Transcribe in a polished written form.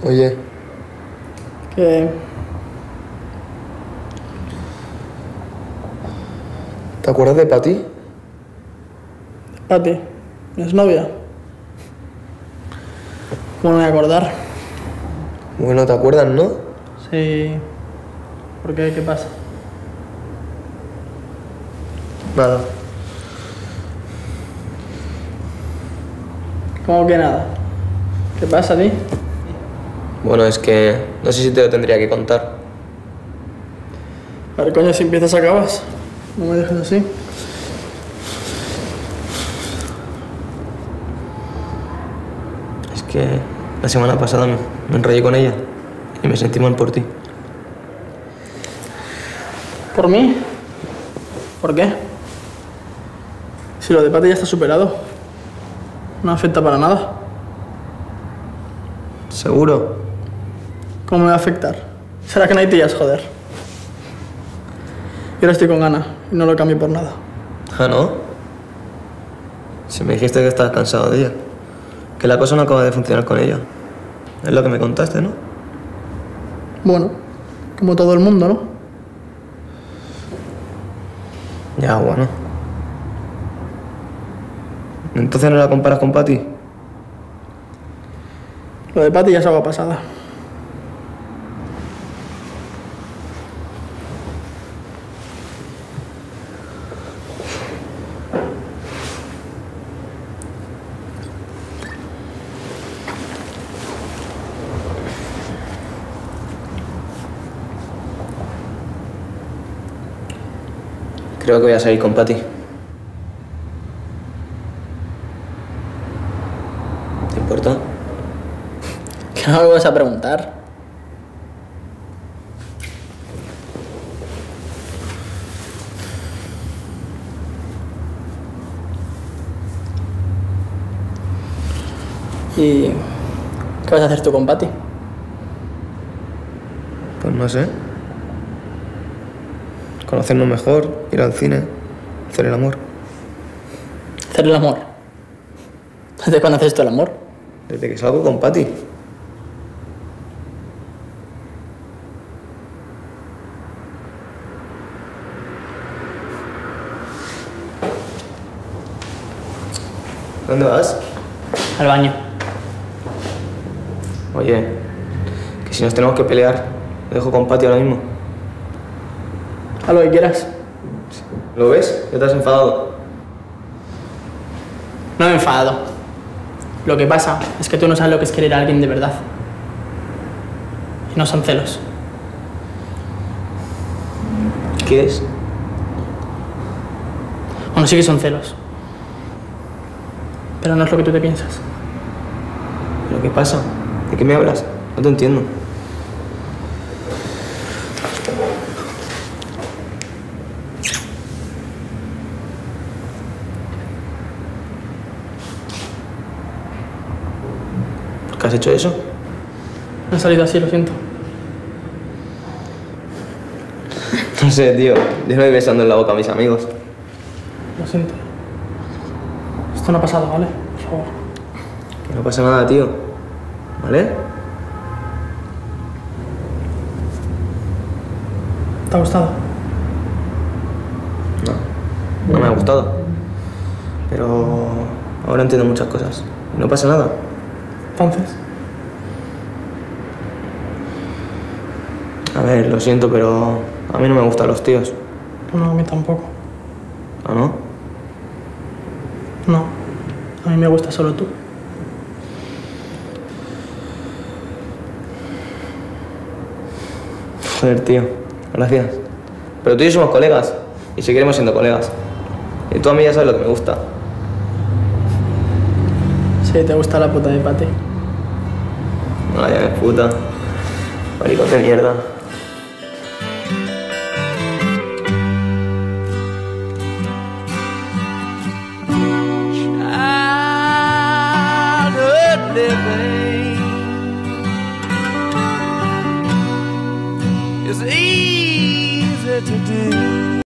Oye, Que... ¿te acuerdas de Pati? Pati, ¿mi exnovia? ¿Cómo no me voy a acordar? Bueno, ¿te acuerdas, no? Sí... ¿Por qué? ¿Qué pasa? Nada. ¿Cómo que nada? ¿Qué pasa a ti? Bueno, es que no sé si te lo tendría que contar. A ver, coño, si empiezas acabas. No me dejes así. Es que la semana pasada me enrollé con ella y me sentí mal por ti. ¿Por mí? ¿Por qué? Si lo de Pati ya está superado. No afecta para nada. ¿Seguro? ¿Cómo me va a afectar? Será que no hay tías, joder. Y ahora estoy con Ana y no lo cambio por nada. Ah, ¿no? Si me dijiste que estabas cansado de ella. Que la cosa no acaba de funcionar con ella. Es lo que me contaste, ¿no? Bueno, como todo el mundo, ¿no? Ya, bueno. ¿Entonces no la comparas con Pati? Lo de Pati ya es agua pasada. Creo que voy a salir con Pati. ¿Te importa? ¿Qué no me vas a preguntar? ¿Y qué vas a hacer tú con Pati? Pues no sé. Conocernos mejor, ir al cine, hacer el amor. ¿Hacer el amor? ¿Desde cuándo haces tú el amor? Desde que salgo con Pati. ¿Dónde vas? Al baño. Oye, que si nos tenemos que pelear, lo dejo con Pati ahora mismo. Haz lo que quieras. ¿Lo ves? Ya te has enfadado. No me he enfadado. Lo que pasa es que tú no sabes lo que es querer a alguien de verdad. Y no son celos. ¿Qué es? Bueno, sí que son celos. Pero no es lo que tú te piensas. ¿Pero qué pasa? ¿De qué me hablas? No te entiendo. ¿Por qué has hecho eso? Me ha salido así, lo siento. No sé, tío. Yo me voy besando en la boca a mis amigos. Lo siento. Esto no ha pasado, ¿vale? Por favor. Que no pasa nada, tío. ¿Vale? ¿Te ha gustado? No, no me ha gustado. Pero ahora entiendo muchas cosas. Y no pasa nada. Entonces, A ver, lo siento, pero a mí no me gustan los tíos. no, a mí tampoco. ¿Ah, no? No, a mí me gusta solo tú. Joder, tío. Gracias. Pero tú y yo somos colegas. Y seguiremos siendo colegas. Y tú a mí ya sabes lo que me gusta. Sí, te gusta la puta de Pati. Vaya, de puta. Maricón de mierda. Childhood living is easy to do.